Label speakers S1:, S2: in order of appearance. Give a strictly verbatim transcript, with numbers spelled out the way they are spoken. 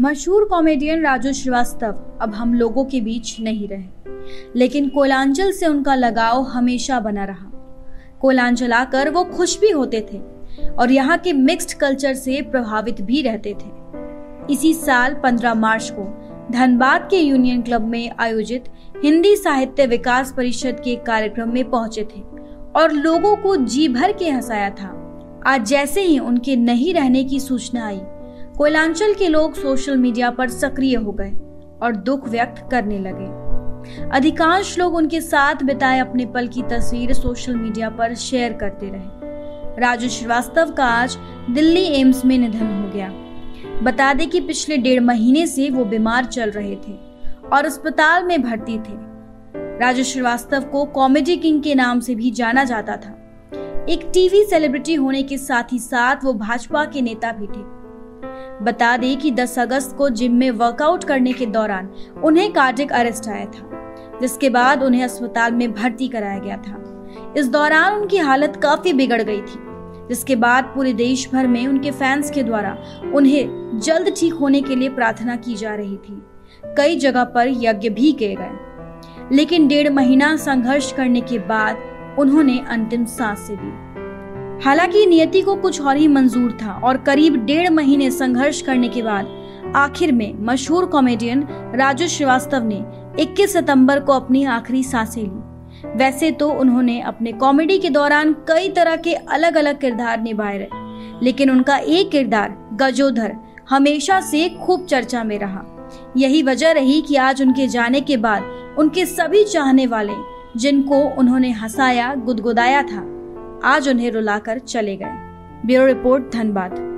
S1: मशहूर कॉमेडियन राजू श्रीवास्तव अब हम लोगों के बीच नहीं रहे, लेकिन कोयलांचल से उनका लगाव हमेशा बना रहा। कोयलांचल आकर वो खुश भी होते थे और यहाँ के मिक्स्ड कल्चर से प्रभावित भी रहते थे। इसी साल पंद्रह मार्च को धनबाद के यूनियन क्लब में आयोजित हिंदी साहित्य विकास परिषद के कार्यक्रम में पहुंचे थे और लोगों को जी भर के हंसाया था। आज जैसे ही उनके नहीं रहने की सूचना आई, कोयलांचल के लोग सोशल मीडिया पर सक्रिय हो गए और दुख व्यक्त करने लगे। अधिकांश लोग उनके साथ बिताए अपने पल की तस्वीर सोशल मीडिया पर शेयर करते रहे। राजू श्रीवास्तव का आज दिल्ली एम्स में निधन हो गया। बता दें कि पिछले डेढ़ महीने से वो बीमार चल रहे थे और अस्पताल में भर्ती थे। राजू श्रीवास्तव को कॉमेडी किंग के नाम से भी जाना जाता था। एक टीवी सेलिब्रिटी होने के साथ ही साथ वो भाजपा के नेता भी थे। बता दें कि दस अगस्त को जिम में वर्कआउट करने के दौरान उन्हें कार्डियक अरेस्ट आया था, जिसके बाद उन्हें अस्पताल में भर्ती कराया गया था। इस दौरान उनकी हालत काफी बिगड़ गई थी, जिसके बाद पूरे देश भर में उनके फैंस के द्वारा उन्हें जल्द ठीक होने के लिए प्रार्थना की जा रही थी। कई जगह पर यज्ञ भी किए गए, लेकिन डेढ़ महीना संघर्ष करने के बाद उन्होंने अंतिम सांस ली। हालांकि नियति को कुछ और ही मंजूर था और करीब डेढ़ महीने संघर्ष करने के बाद आखिर में मशहूर कॉमेडियन राजू श्रीवास्तव ने इक्कीस सितंबर को अपनी आखिरी सांसें ली। वैसे तो उन्होंने अपने कॉमेडी के दौरान कई तरह के अलग अलग किरदार निभाए रहे, लेकिन उनका एक किरदार गजोधर हमेशा से खूब चर्चा में रहा। यही वजह रही कि आज उनके जाने के बाद उनके सभी चाहने वाले, जिनको उन्होंने हंसाया गुदगुदाया था, आज उन्हें रुलाकर चले गए। Bureau report, Dhanbad.